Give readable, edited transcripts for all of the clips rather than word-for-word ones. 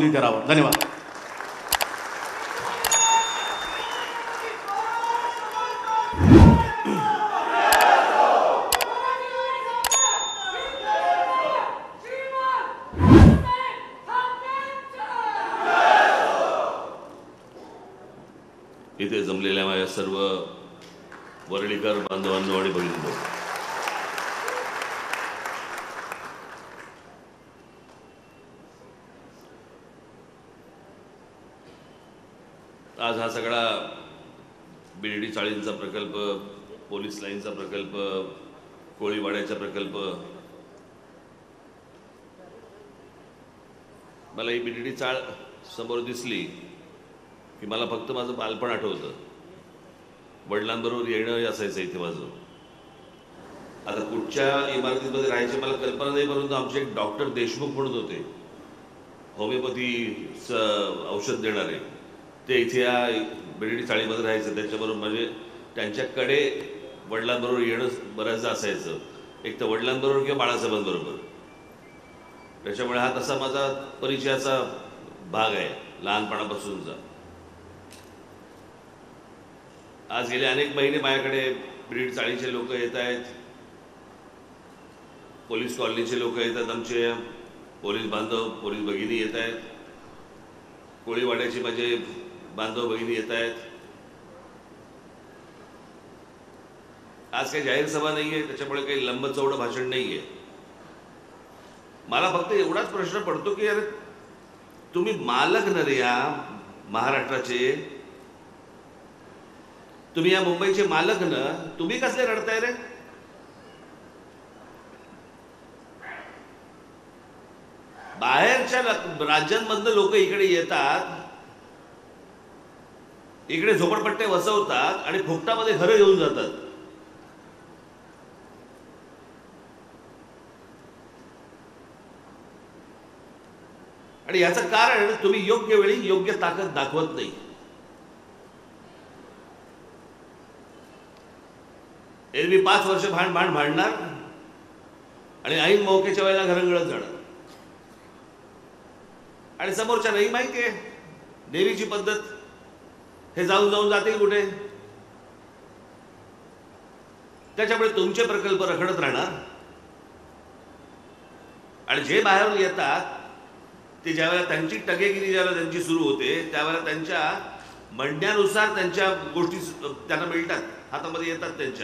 करावं. धन्यवाद. इथे जमलेल्या माझ्या सर्व वरळीकर बांधवांनो आणि भगिनींनो, आज हा सगळा बिर्डी चाळींचा प्रकल्प, पोलीस लाईनचा प्रकल्प, कोळीवाड्याचा प्रकल्प, मला ही बिर्डी चाळ समोर दिसली की मला फक्त माझं बालपण आठवतं. वडिलांबरोबर येणं असायचं इथे माझं. आता कुठच्या इमारतीमध्ये राहायची मला कल्पना नाही, परंतु आमचे एक डॉक्टर देशमुख म्हणून होते, होमिओपॅथीचं औषध देणारे. ते इथे या बिर्डी चाळीमध्ये राहायचं. त्याच्याबरोबर म्हणजे त्यांच्याकडे वडिलांबरोबर येणं बऱ्याचदा असायचं, एक तर वडिलांबरोबर किंवा बाळासाहेबांबरोबर. त्याच्यामुळे हा तसा माझा परिचयाचा भाग आहे लहानपणापासूनचा. आज गेले अनेक महिने माझ्याकडे बिर्डी चाळीचे लोक येत आहेत, पोलीस कॉलनीचे लोक येतात, आमचे पोलीस बांधव पोलीस भगिनी येत आहेत, कोळीवाड्याचे माझे बांधव भगिनी येत आहेत. आज काही जाहीर सभा नाही आहे, त्याच्यामुळे काही लंब चौडं भाषण नाही आहे. मला फक्त एवढाच प्रश्न पडतो की अरे तुम्ही मालक न रे या महाराष्ट्राचे, तुम्ही या मुंबईचे मालक न, तुम्ही कसले रडताय रे? बाहेरच्या राज्यांमधनं लोक इकडे येतात, इकडे झोपडपट्टे वसवतात आणि फुकटामध्ये घरं घेऊन जातात. आणि याचं कारण तुम्ही योग्य वेळी योग्य ताकद दाखवत नाही. एरवी 5 वर्ष भांडणार आणि ऐन मौकेच्या वेळेला घरंगळत जाणार. आणि समोरच्या नाही माहितीये देवीची पद्धत, हे जाऊन जाऊन जातील कुठे. त्याच्यामुळे तुमचे प्रकल्प रखडत राहणार. आणि जे बाहेरून येतात ते ज्यावेळेला त्यांची टगेगिरी ज्यावेळेला त्यांची सुरू होते, त्यावेळेला त्यांच्या म्हणण्यानुसार त्यांच्या गोष्टी त्यांना मिळतात, हातामध्ये येतात त्यांच्या.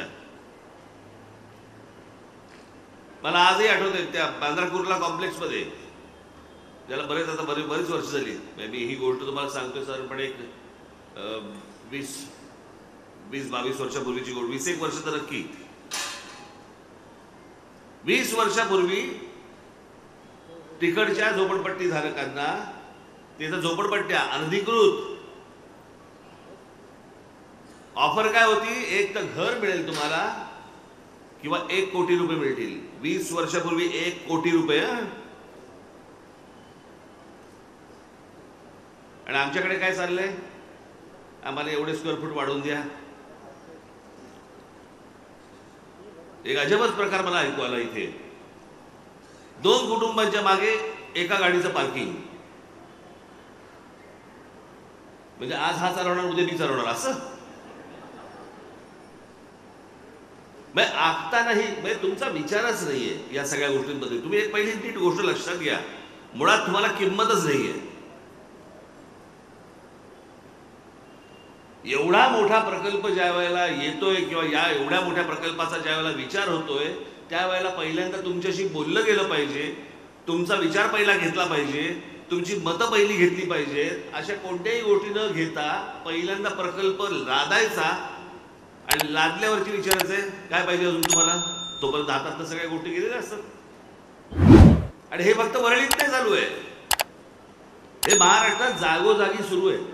मला आजही आठवते त्या बांद्रा कुर्ला कॉम्प्लेक्समध्ये, ज्याला बरीच वर्ष झाली, मी ही गोष्ट तुम्हाला सांगतोय सर, पण एक 20-22 वर्षापूर्वीची गोष्ट, 21 वर्ष तर नक्की. 20 वर्षापूर्वी तिकडच्या झोपडपट्टी धारकांना, तिथं झोपडपट्ट्या अनधिकृत, ऑफर काय होती, एक तर घर मिळेल तुम्हाला किंवा 1 कोटी रुपये मिळतील. 20 वर्षापूर्वी 1 कोटी रुपये. आणि आमच्याकडे काय चाललंय, आम्हाला एवढे स्क्वेअर फूट वाढवून द्या. एक अजबच प्रकार मला ऐकू आला इथे. 2 कुटुंबांच्या मागे एका गाडीचं पार्किंग. म्हणजे आज हा चालवणार, उद्या मी चालवणार असं. आखता नाही, तुमचा विचारच नाहीये या सगळ्या गोष्टींमध्ये. तुम्ही एक पहिली नीट गोष्ट लक्षात घ्या, मुळात तुम्हाला किंमतच नाहीये. एवढा मोठा प्रकल्प ज्या वेळेला येतोय किंवा या एवढ्या मोठ्या प्रकल्पाचा ज्या वेळेला विचार होतोय, त्यावेळेला पहिल्यांदा तुमच्याशी बोललं गेलं पाहिजे, तुमचा विचार पहिला घेतला पाहिजे, तुमची मतं पहिली घेतली पाहिजेत. अशा कोणत्याही गोष्टी न घेता पहिल्यांदा प्रकल्प लादायचा आणि लादल्यावरती विचारायचंय काय पाहिजे अजून तुम्हाला. तोपर्यंत हातातल्या सगळ्या गोष्टी गेलेल्या असतात. आणि हे फक्त वरळीत नाही चालू आहे, हे महाराष्ट्रात जागोजागी सुरू आहे.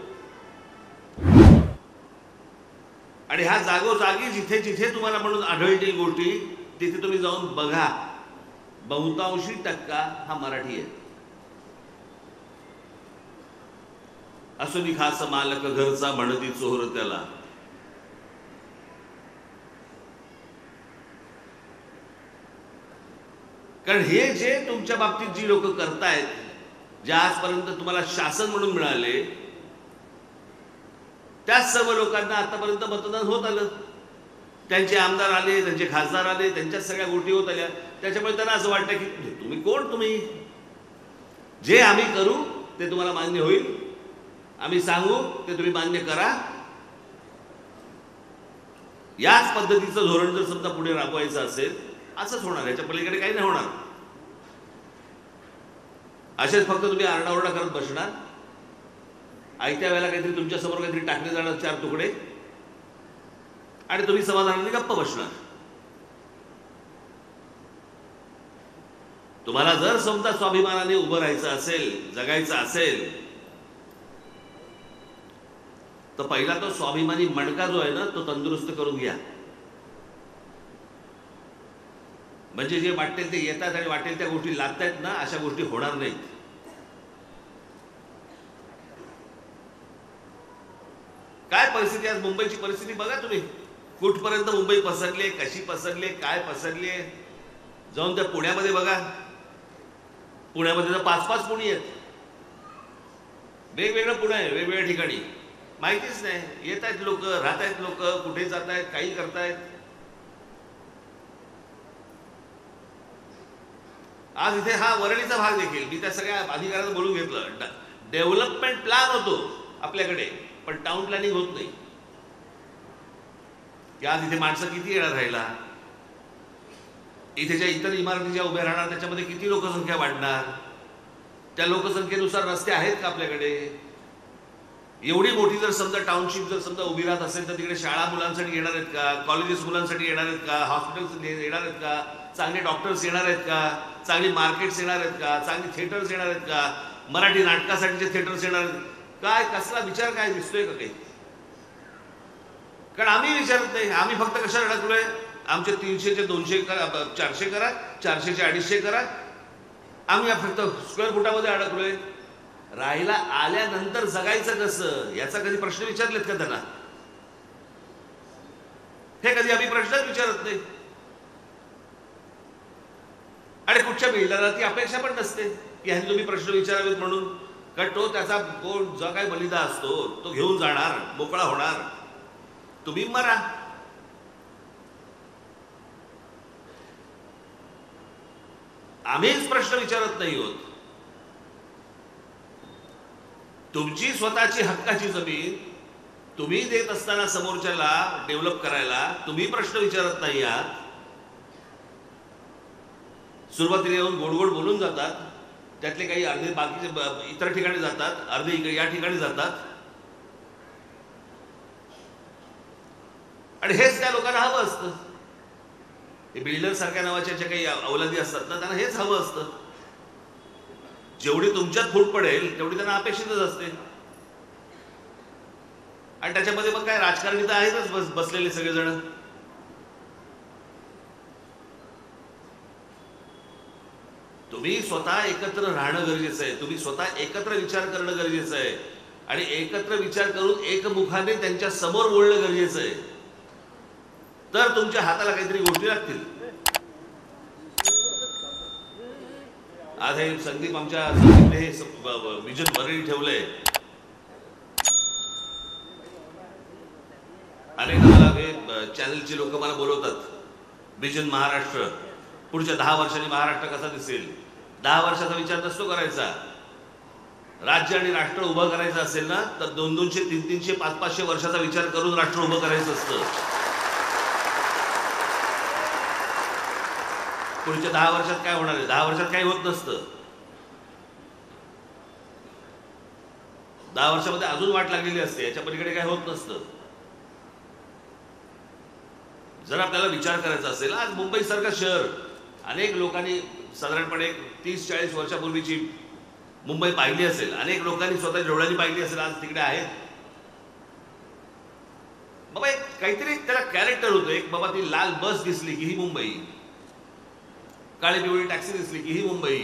आणि ह्या जागोजागी जिथे जिथे तुम्हाला म्हणून आढळतील गोष्टी, तिथे तुम्ही जाऊन बघा, बहुतांशी टक्का हा मराठी आहे. असुनी खास मालक घरचा म्हणती चोर त्याला. कारण हे जे तुमच्या बाबतीत जी लोक करतायत, जे आजपर्यंत तुम्हाला शासन म्हणून मिळाले, त्याच सर्व लोकांना आतापर्यंत मतदान होत आलं. त्यांचे आमदार आले, त्यांचे खासदार आले, त्यांच्याच सगळ्या गोष्टी होत आल्या. त्याच्यामुळे त्यांना असं वाटतं की तुम्ही कोण, तुम्ही जे आम्ही करू ते तुम्हाला मान्य होईल, आम्ही सांगू ते तुम्ही मान्य करा. याच पद्धतीचं धोरण जर समजा पुढे राबवायचं असेल, असंच होणार, याच्या पलीकडे काही नाही होणार. असेच फक्त तुम्ही आरडाओरडा करत बसणार, आयत्या वेळेला काहीतरी तुमच्यासमोर काहीतरी टाकले जाणार 4 तुकडे, आणि तुम्ही समाधानाने गप्प बसणार. तुम्हाला जर समजा स्वाभिमानाने उभं राहायचं असेल, जगायचं असेल, तर पहिला तो स्वाभिमानी मणका जो आहे ना, तो तंदुरुस्त करून घ्या. म्हणजे जे वाटेल ते येतात आणि वाटेल त्या गोष्टी लागतायत ना, अशा गोष्टी होणार नाहीत. काय परिस्थिती, आज मुंबईची परिस्थिती बघा तुम्ही, कुठपर्यंत मुंबई पसरली, कशी पसरली, काय पसरली. जाऊन त्या पुण्यामध्ये बघा, पुण्यामध्ये तर 5-5 पुणी आहेत, वेगवेगळं पुणे आहे, वेगवेगळ्या ठिकाणी माहितीच नाही. येत आहेत लोक, राहत आहेत लोक, कुठे जात आहेत, काही करतायत. आज इथे हा वरळीचा भाग देखील मी त्या सगळ्या अधिकाऱ्यांना बोलून घेतलं. डेव्हलपमेंट प्लॅन होतो आपल्याकडे, पण टाउन प्लॅनिंग होत नाही. की आज इथे माणसं किती येणार राहिला, इथे ज्या इतर इमारती ज्या उभ्या राहणार त्याच्यामध्ये किती लोकसंख्या वाढणार, त्या लोकसंख्येनुसार रस्ते आहेत का आपल्याकडे. एवढी मोठी जर समजा टाउनशिप जर समजा उभी राहत असेल, तर तिकडे शाळा मुलांसाठी येणार आहेत का, कॉलेजेस मुलांसाठी येणार आहेत का, हॉस्पिटल्स येणार आहेत का, चांगले डॉक्टर्स येणार आहेत का, चांगली मार्केट्स येणार आहेत का, चांगली थिएटर्स येणार आहेत का, मराठी नाटकासाठीचे थिएटर्स येणार आहेत काय, कसला विचार काय दिसतोय का काही. कारण आम्ही विचारत नाही, आम्ही फक्त कशाला अडकलोय, आमचे 300चे 200 करा, 400 करा, 400चे 250 करा. आम्ही फक्त स्क्वेअर फुटामध्ये अडकलोय. राहायला आल्यानंतर जगायचं कसं, याचा कधी प्रश्न विचारलेत का त्यांना. हे कधी आम्ही प्रश्नच विचारत नाही. आणि कुठच्या बिल्डरला ती अपेक्षा पण नसते की ह्यांनी तुम्ही प्रश्न विचारावेत म्हणून. कारण तो त्याचा कोण जो काय बलिदा असतो तो घेऊन जाणार, मोकळा होणार, तुम्ही मरा. आम्हीच प्रश्न विचारत नाही होत. तुमची स्वतःची हक्काची जमीन तुम्ही देत असताना समोरच्याला डेव्हलप करायला तुम्ही प्रश्न विचारत नाही आहात. सुरुवातीला येऊन गोड गोड बोलून जातात, त्यातले काही अर्धे बाकीचे इतर ठिकाणी जातात, अर्धे या ठिकाणी जातात. आणि हेच त्या लोकांना हवं असतं. हे बिल्डर सारख्या नावाच्या ज्या काही अवलादी असतात ना, त्यांना हेच हवं असतं. जेवढी तुमच्यात फूट पडेल तेवढी त्यांना अपेक्षितच असते. आणि त्याच्यामध्ये मग काय राजकारणी तर आहेतच बसलेले सगळेजण. तुम्ही स्वतः एकत्र राहणं गरजेचं आहे, तुम्ही स्वतः एकत्र विचार करणं गरजेचं आहे, आणि एकत्र विचार करून एकमुखाने त्यांच्या समोर बोलणं गरजेचं आहे. तर तुमच्या हाताला काहीतरी गोष्टी लागतील. आज हे संदीप आमच्या संदीपने हे विजन वरळी ठेवलंय. अनेकदा मला हे चॅनलचे लोक मला बोलवतात, विजन महाराष्ट्र, पुढच्या 10 वर्षांनी महाराष्ट्र कसा दिसेल. 10 वर्षाचा विचार नसतो करायचा. राज्य आणि राष्ट्र उभं करायचं असेल ना, तर 200-200, 300-300, 500-500 वर्षाचा विचार करून राष्ट्र उभं करायचं असतं. पुढच्या 10 वर्षात काय होणार आहे, 10 वर्षात काही होत नसतं. 10 वर्षामध्ये अजून वाट लागलेली असते, याच्या पलीकडे काय होत नसतं. जर आपल्याला विचार करायचा असेल, आज मुंबई सारखं शहर अनेक लोकांनी साधारणपणे 30-40 वर्षापूर्वीची मुंबई पाहिली असेल, अनेक लोकांनी स्वतः डोळ्यांनी पाहिली असेल, आज तिकडे आहेत. बाबा एक काहीतरी त्याला कॅरेक्टर होतं. एक बाबा ती लाल बस दिसली की ही मुंबई, काळी पिवळी टॅक्सी दिसली की ही मुंबई.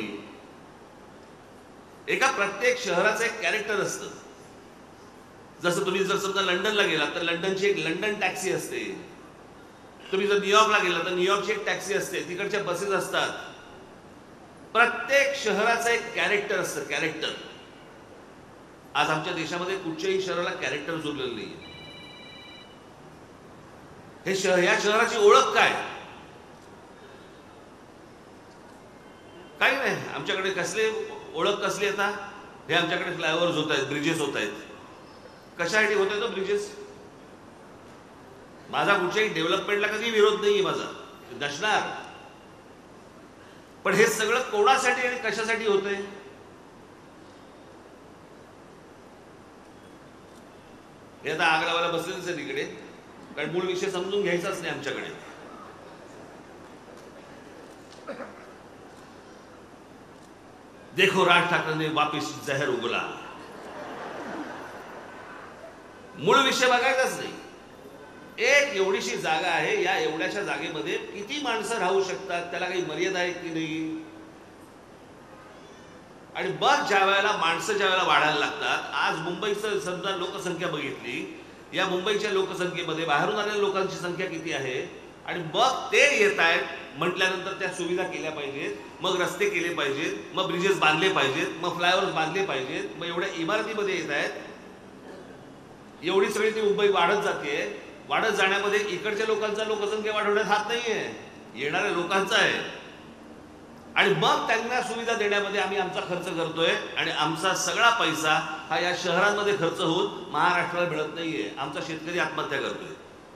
एका प्रत्येक शहराचं एक कॅरेक्टर असतं. जसं तुम्ही जर समजा लंडनला गेला तर लंडनची एक लंडन टॅक्सी असते. तुम्ही जर न्यूयॉर्कला गेला तर न्यूयॉर्कची एक टॅक्सी असते, तिकडच्या बसेस असतात. प्रत्येक शहराचं एक कॅरेक्टर असतं, कॅरेक्टर. आज आमच्या देशामध्ये कुठच्याही शहराला कॅरेक्टर उरलेलं नाही. हे शहर, या शहराची ओळख काय? काही नाही. आमच्याकडे कसले ओळख कसली आता? हे आमच्याकडे फ्लायओव्हर्स होत आहेत, ब्रिजेस होत आहेत. कशासाठी होत आहेत ब्रिजेस? माझा कुठच्याही डेव्हलपमेंटला कधी विरोध नाहीये माझा, नसणार. पण हे सगळं कोणासाठी आणि कशासाठी होतंय? हे आता आग लावायला बसलेलंच आहे तिकडे, कारण मूळ विषय समजून घ्यायचाच नाही आमच्याकडे. देखो राज ठाकरेंने वापिस जहर उगला. मूळ विषय बघायचाच नाही. एक एवढीशी जागा आहे, या एवढ्याशा जागेमध्ये किती माणसं राहू शकतात? त्याला काही मर्यादा आहे की नाही? आणि बघ, ज्या वेळेला माणसं ज्या वेळेला वाढायला लागतात, आज मुंबईचं समजा लोकसंख्या बघितली, या मुंबईच्या लोकसंख्येमध्ये बाहेरून आलेल्या लोकांची संख्या किती आहे? आणि मग ते येत आहेत म्हटल्यानंतर त्या सुविधा केल्या पाहिजेत, मग रस्ते केले पाहिजेत, मग ब्रिजेस बांधले पाहिजेत, मग फ्लायओव्हर्स बांधले पाहिजेत, मग एवढ्या इमारतीमध्ये येत आहेत. एवढी सगळी ती मुंबई वाढत जाते. वाढत जाण्यामध्ये इकडच्या लोकांचा लोकसंख्या वाढवण्यात हात नाहीये, येणाऱ्या लोकांचा आहे. आणि मग त्यांना सुविधा देण्यामध्ये आम्ही आमचा खर्च करतोय, आणि आमचा सगळा पैसा हा या शहरांमध्ये खर्च होऊन महाराष्ट्राला मिळत नाहीये. आमचा शेतकरी आत्महत्या करतोय.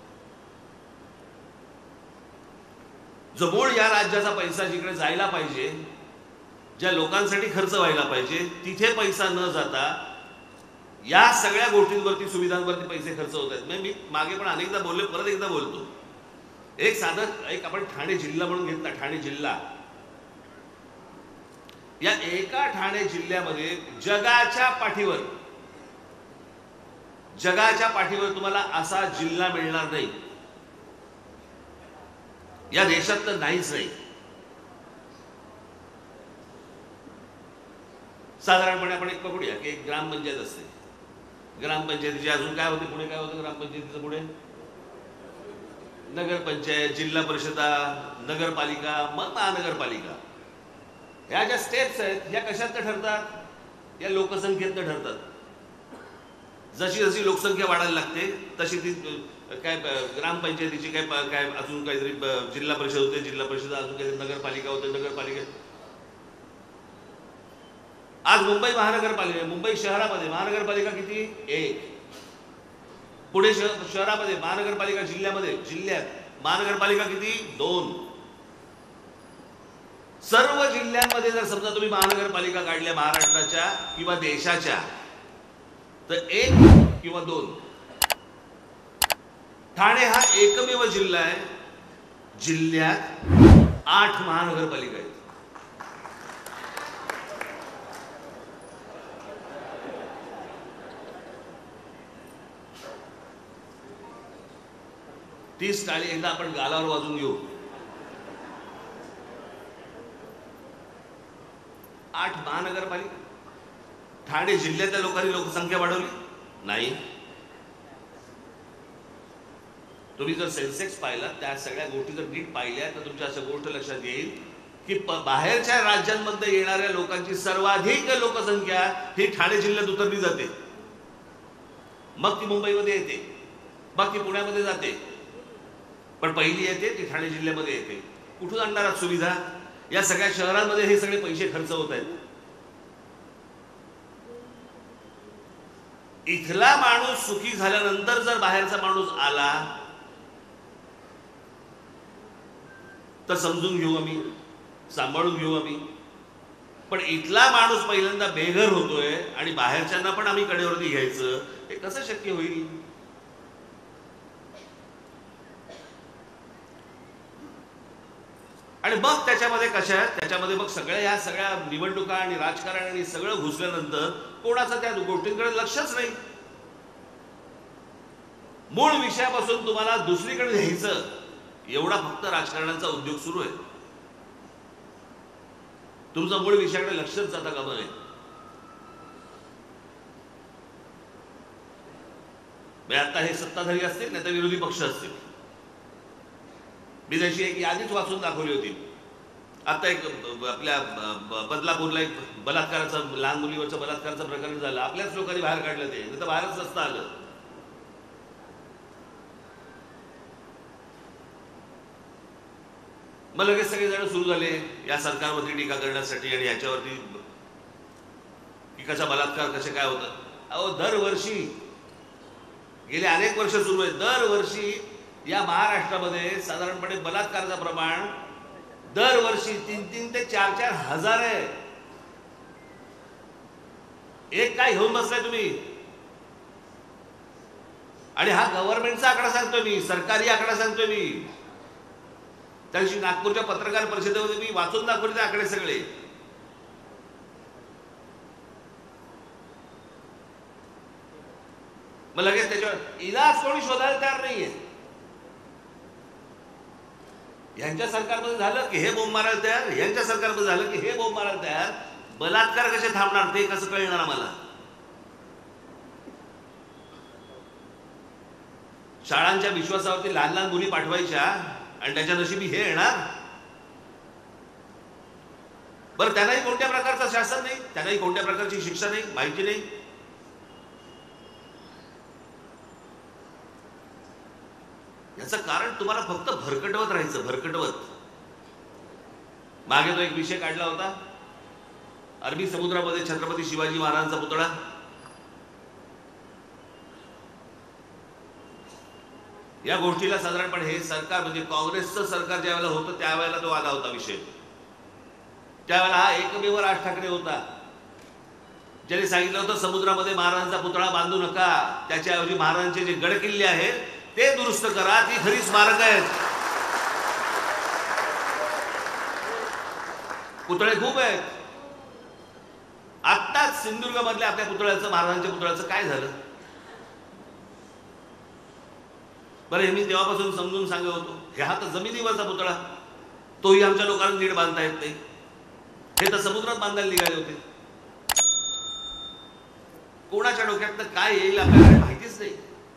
जो मूळ या राज्याचा पैसा जिकडे जायला पाहिजे, ज्या लोकांसाठी खर्च व्हायला पाहिजे, तिथे पैसा न जाता या सगळ्या गोष्टींवरती, सुविधांवरती पैसे खर्च होत आहेत. मी मागे पण अनेकदा बोलले, परत एकदा बोलतो. एक साधं, एक आपण ठाणे जिल्हा म्हणून घेतला, ठाणे जिल्हा. या एका ठाणे जिल्ह्यामध्ये जगाच्या पाठीवर तुम्हाला असा जिल्हा मिळणार नाही, या देशात तर नाहीच नाही. साधारणपणे आपण एक पकडूया की एक ग्रामपंचायत असते. ग्रामपंचायतीचे अजून काय होते पुढे? काय होतं ग्रामपंचायतीचं पुढे? नगरपंचायत, जिल्हा परिषदा, नगरपालिका, मग महानगरपालिका. ह्या ज्या स्टेप्स आहेत, ह्या कशातनं ठरतात? या लोकसंख्येतनं ठरतात. जशी जशी लोकसंख्या वाढायला लागते तशी ती काय ग्रामपंचायतीची काय अजून काहीतरी जिल्हा परिषद होते, जिल्हा परिषद अजून काहीतरी नगरपालिका होते, नगरपालिका. आज मुंबई महानगरपालिका, मुंबई शहरामध्ये महानगरपालिका किती? एक. पुणे शहरामध्ये महानगरपालिका, जिल्ह्यात महानगरपालिका किती? 2. सर्व जिल्ह्यांमध्ये जर समजा तुम्ही महानगरपालिका काढल्या महाराष्ट्राच्या किंवा देशाच्या, तर 1 किंवा 2. ठाणे हा एकमेव जिल्हा आहे, जिल्ह्यात 8 महानगरपालिका आहेत. तीच टाळी एकदा आपण गालावर वाजून घेऊ. 8 महानगरपालिका. ठाणे जिल्ह्यातल्या लोकांनी लोकसंख्या वाढवली नाही. तुम्ही जर सेन्सेक्स पाहिला, त्या सगळ्या गोष्टी जर नीट पाहिल्या, तर तुमच्या अशा गोष्ट लक्षात येईल की बाहेरच्या राज्यांमध्ये येणाऱ्या लोकांची सर्वाधिक लोकसंख्या ही ठाणे जिल्ह्यात उतरली जाते. मग ती मुंबईमध्ये येते, मग ती पुण्यामध्ये जाते, पण पहिली येते ती ठाणे जिल्ह्यामध्ये येते. कुठून आणणार सुविधा? या सगळ्या शहरांमध्ये हे सगळे पैसे खर्च होत आहेत. इथला माणूस सुखी झाल्यानंतर जर बाहेरचा माणूस आला तर समजून घेऊ आम्ही, सांभाळून घेऊ आम्ही. पण इथला माणूस पहिल्यांदा बेघर होतोय आणि बाहेरच्यांना पण आम्ही कडेवरती घ्यायचं, हे कसं शक्य होईल? आणि मग त्याच्यामध्ये मग ह्या सगळ्या निवडणुका आणि राजकारण आणि सगळं घुसल्यानंतर कोणाचं त्या गोष्टींकडे लक्षच नाही. मूळ विषयापासून तुम्हाला दुसरीकडे न्यायचं, एवढा फक्त राजकारणाचा उद्योग सुरू आहे. तुमचा मूळ विषयाकडे लक्षच जाता कामा नये. आता हे सत्ताधारी असतील, नाही तर विरोधी पक्ष असतील. मी जशी एक यादीच वाचून दाखवली होती आता एक आपल्या बदलापूरला एक बलात्काराचं, लहान मुलीवरचं बलात्काराचं प्रकरण झालं. आपल्याच लोकांनी बाहेर काढलं, ते नाही तर बाहेरच नसतं आलं. मग लगेच सगळे जण सुरू झाले या सरकारवरती टीका करण्यासाठी आणि याच्यावरती की कसा बलात्कार कसे काय होतं. अहो, दरवर्षी गेले अनेक वर्ष सुरू आहे, दरवर्षी या महाराष्ट्रामध्ये साधारणपणे बलात्काराचं प्रमाण दरवर्षी 3-3 ते 4-4 हजार आहे. एक काय घेऊन बसलाय तुम्ही? आणि हा गव्हर्नमेंटचा आकडा सांगतोय मी, सरकारी आकडा सांगतोय मी. त्या दिवशी नागपूरच्या पत्रकार परिषदेमध्ये मी वाचून दाखवले ते आकडे सगळे. मग लगेच त्याच्यावर इलाज कोणी शोधायला तयार नाहीये. यांच्या सरकारमध्ये झालं की हे बोंब मारायला तयार, यांच्या सरकारमध्ये झालं की हे बोंब मारायला तयार. बलात्कार कसे थांबणार ते कसं कळणार आम्हाला? शाळांच्या विश्वासावरती लहान लहान मुली पाठवायच्या आणि त्याच्या नशिबी हे येणार. बरं, त्यांनाही कोणत्या प्रकारचं शासन नाही, त्यांनाही कोणत्या प्रकारची शिक्षा नाही, माहिती नाही. याचं कारण तुम्हाला फक्त भरकटवत राहायचं, भरकटवत. मागे तो एक विषय काढला होता, अरबी समुद्रामध्ये छत्रपती शिवाजी महाराजांचा पुतळा. या गोष्टीला साधारणपणे हे सरकार म्हणजे काँग्रेसचं सरकार ज्या वेळेला होतं त्यावेळेला तो आला होता विषय. त्यावेळेला हा एकमेव राज ठाकरे होता ज्याने सांगितलं होतं समुद्रामध्ये महाराजांचा पुतळा बांधू नका, त्याच्याऐवजी महाराजांचे जे गड किल्ले आहेत ते दुरुस्त करा, ती खरी स्मारक आहेत. पुतळे खूप आहेत. आत्ताच सिंधुदुर्ग मधल्या आपल्या पुतळ्याचं, महाराजांच्या पुतळ्याचं काय झालं? बरं, हे मी तेव्हापासून समजून सांगत होतो, हे हा तर जमिनीवरचा पुतळा, तोही आमच्या लोकांना नीट बांधता येत नाही. हे तर समुद्रात बांधायला निघाले होते. कोणाच्या डोक्यात काय येईल आपल्याला माहितीच नाही.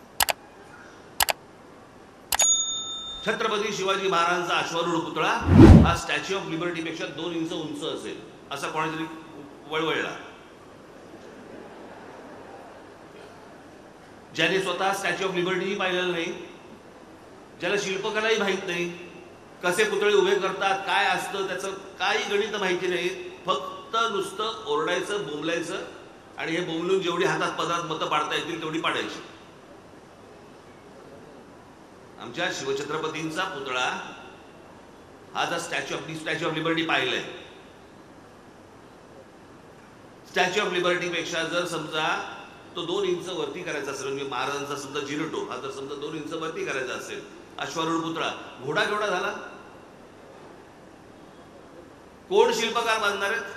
छत्रपती शिवाजी महाराजांचा अश्वारूढ पुतळा हा स्टॅच्यू ऑफ लिबर्टी पेक्षा 2 इंच उंच असेल असा कोणातरी वळवळला. ज्याने स्वतः स्टॅच्यू ऑफ लिबर्टीही पाहिलेलं नाही, ज्याला शिल्पकलाही माहित नाही, कसे पुतळे उभे करतात, काय असतं त्याचं काही गणित माहिती नाही, फक्त नुसतं ओरडायचं, बोंबलायचं आणि हे बोंबलून जेवढी हातात पदरात मतं पाडता येतील तेवढी पाडायची. आमच्या शिवछत्रपतींचा पुतळा हा जर स्टॅच्यू ऑफ लिबर्टी पाहिलंय, स्टॅच्यू ऑफ लिबर्टी पेक्षा जर समजा तो 2 इंच वरती करायचा असेल, म्हणजे महाराजांचा समजा जिरटो हा जर समजा 2 इंच वरती करायचा असेल, अश्वारूढ पुतळा, घोडा केवढा झाला? कोण शिल्पकार बांधणार आहेत?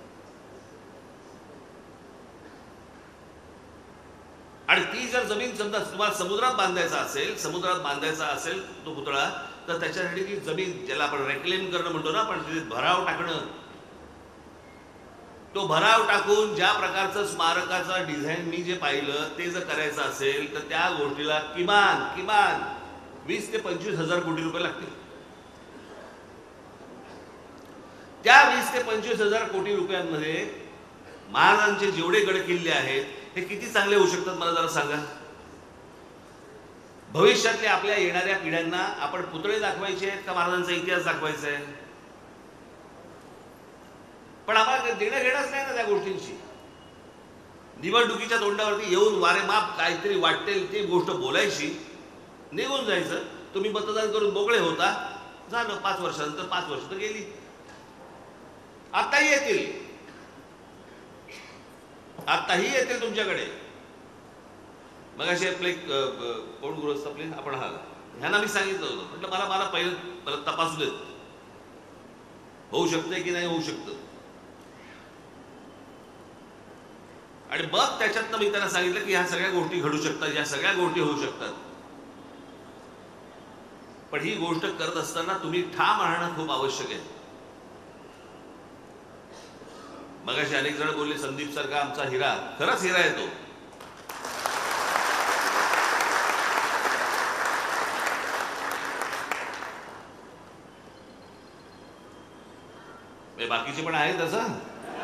आणि ती जर जमीन समजा तुम्हाला समुद्रात बांधायचा असेल तो पुतळा, तर त्याच्यासाठी ती जमीन ज्याला आपण रेक्लेम करणं म्हणतो ना आपण, भराव टाकणं, तो भराव टाकून ज्या प्रकारचं स्मारकाचं डिझाईन मी जे पाहिलं ते जर करायचं असेल तर त्या गोष्टीला किमान 20 ते 25 हजार कोटी रुपये लागतील. त्या 20 ते 25 हजार कोटी रुपयांमध्ये महाराजांचे जेवढे गड किल्ले आहेत हे किती चांगले होऊ शकतात मला जरा सांगा. भविष्यातल्या आपल्या येणाऱ्या पिढ्यांना आपण पुतळे दाखवायचे आहेत का महाराजांचा इतिहास दाखवायचा आहे? पण आम्हाला देणं घेणंच नाही ना त्या गोष्टींची. निवडणुकीच्या तोंडावरती येऊन वारेमाप काहीतरी वाटेल ती गोष्ट बोलायची, निघून जायचं. तुम्ही मतदान करून मोकळे होता, झालं. 5 वर्षानंतर 5 वर्ष तर गेली. आताही येतील तुमच्याकडे. मग असे आपले कोण गृहस्थ आपले आपण ह्यांना मी सांगितलं होतं, म्हटलं मला पहिलं तपासू देत, होऊ शकतंय की नाही होऊ शकतं. आणि मग त्याच्यातनं मी त्यांना सांगितलं की ह्या सगळ्या गोष्टी घडू शकतात, या सगळ्या गोष्टी होऊ शकतात. पण ही गोष्ट करत असताना तुम्ही ठाम राहणं खूप आवश्यक आहे. मगाशी अनेक जण बोलले संदीप सारखा आमचा हिरा, खरंच हिरा आहे तो. बाकीचे पण आहेत तसं.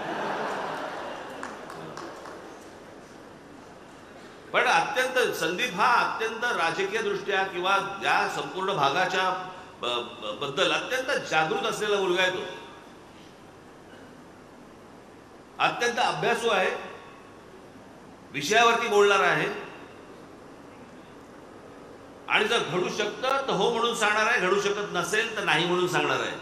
पण अत्यंत संदीप हा अत्यंत राजकीय दृष्ट्या किंवा या संपूर्ण भागाच्या बद्दल अत्यंत जागृत असलेला मुलगा आहे. तो अत्यंत अभ्यासू आहे, विषयावरती बोलणार आहे आणि जर घडू शकतं तर हो म्हणून सांगणार आहे, घडू शकत नसेल तर नाही म्हणून सांगणार आहे.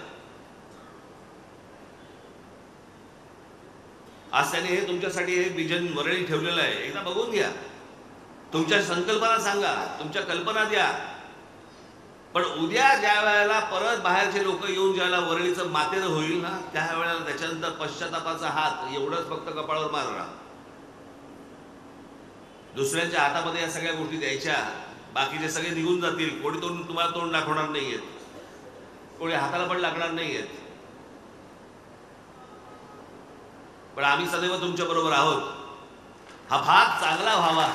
आज त्याने हे तुमच्यासाठी हे विजन वरळी ठेवलेलं आहे. एकदा बघून घ्या, तुमच्या संकल्पना सांगा, तुमच्या कल्पना द्या. पण उद्या ज्या वेळेला परत बाहेरचे लोक येऊन ज्याला वरळीचं मातेरं होईल ना, त्यावेळेला त्याच्यानंतर पश्चातापाचा हात एवढंच फक्त कपाळावर मारला. दुसऱ्यांच्या हातामध्ये या सगळ्या गोष्टी द्यायच्या, बाकीचे सगळे निघून जातील. कोणी तुम्हाला तोंड दाखवणार नाहीयेत, कोणी हाताला पण लागणार नाहीयेत. पण आम्ही सदैव तुमच्या बरोबर आहोत. हा भाग चांगला व्हावा,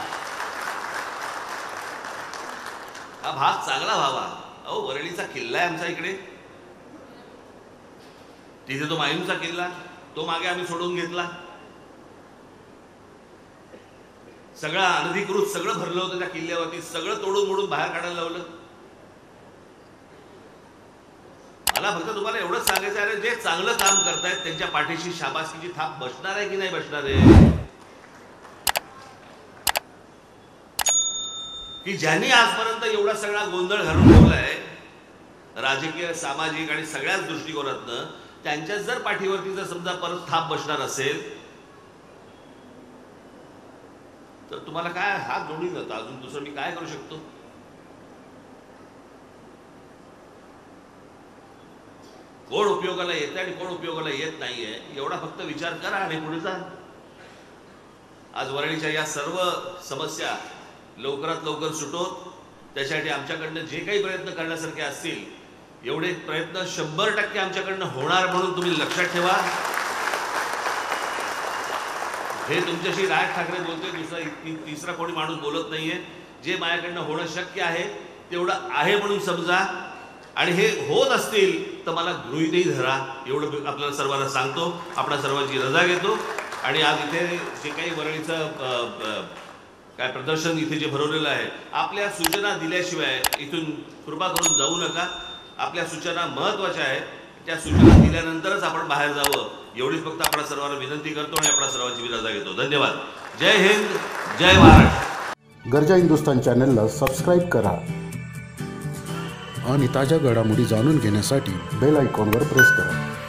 हा भाग चांगला व्हावा. अहो, वरळीचा किल्ला आहे आमचा इकडे, तिथे तो मायूंचा किल्ला, तो मागे आम्ही सोडून घेतला. सगळं अनधिकृत सगळं भरलं होतं त्या किल्ल्यावरती, सगळं तोडून मोडून बाहेर काढायला लावलं. मला फक्त तुम्हाला एवढंच सांगायचं आहे, जे चांगलं काम करतायत त्यांच्या पाठीशी शाबासकीची थाप बसणार आहे की नाही बसणार आहे? की ज्यांनी आजपर्यंत एवढा सगळा गोंधळ घालून ठेवलाय राजकीय, सामाजिक आणि सगळ्याच दृष्टिकोनातनं, त्यांच्या जर पाठीवरती जर समजा परत थाप बसणार असेल तर तुम्हाला काय हात जोडून जातं. अजून दुसरं मी काय करू शकतो? कोण उपयोगाला येते आणि कोण उपयोगाला येत नाहीये एवढा फक्त विचार करा आणि पुढे जा. आज वरळीच्या या सर्व समस्या लवकरात लवकर सुटोत, त्यासाठी आमच्याकडनं जे काही प्रयत्न करण्यासारखे असतील एवढे प्रयत्न 100% आमच्याकडनं होणार म्हणून तुम्ही लक्षात ठेवा. हे तुमच्याशी राज ठाकरे बोलतोय, दुसरा तिसरा कोणी माणूस बोलत नाहीये. जे माझ्याकडनं होणं शक्य आहे तेवढं आहे म्हणून समजा, आणि हे होत असतील तर मला गृहीतही धरा, एवढं आपल्याला सर्वांना सांगतो. आपल्या सर्वांची रजा घेतो आणि आज इथे जे काही वरळीचं काय प्रदर्शन इथे जे भरवलेलं आहे, आपल्या सूचना दिल्याशिवाय इथून कृपा करून जाऊ नका. आपल्या सूचना महत्त्वाच्या आहेत, त्या सूचना दिल्यानंतरच आपण बाहेर जावं एवढीच फक्त आपल्या सर्वांना विनंती करतो आणि आपल्या सर्वांची रजा घेतो. धन्यवाद. जय हिंद, जय महाराष्ट्र. गर्जा हिंदुस्तान चॅनलला सबस्क्राईब करा आणि ताज्या घडामोडी जाणून घेण्यासाठी बेल आयकॉनवर प्रेस करा.